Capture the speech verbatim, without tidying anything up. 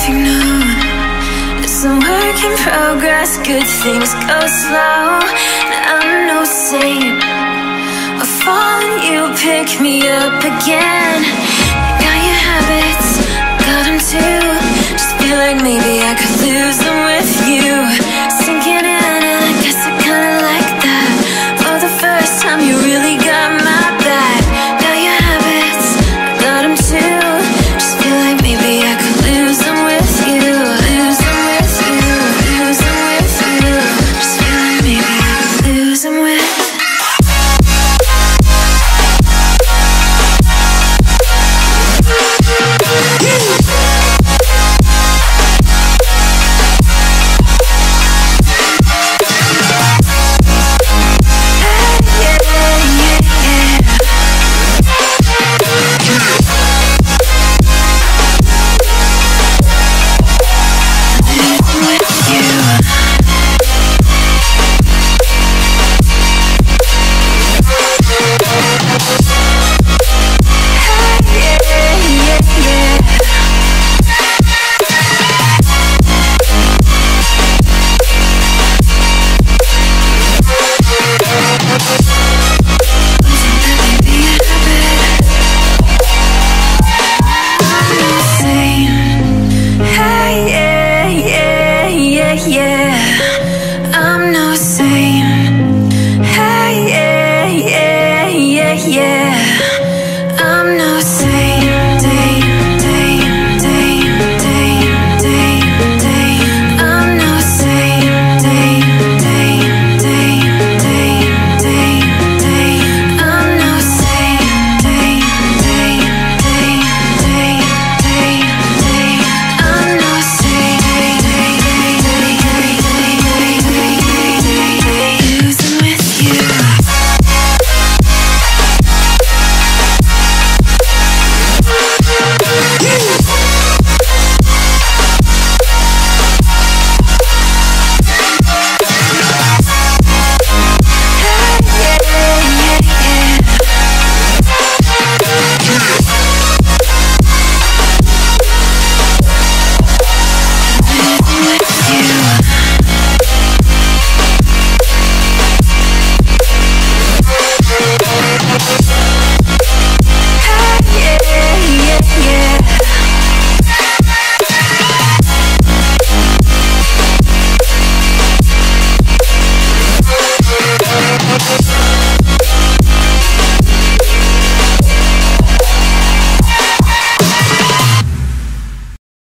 nothing new. It's a work in progress, good things go slow. And I'm no saint, I fall and you pick me up again. You got your habits, got them too. Just feel like maybe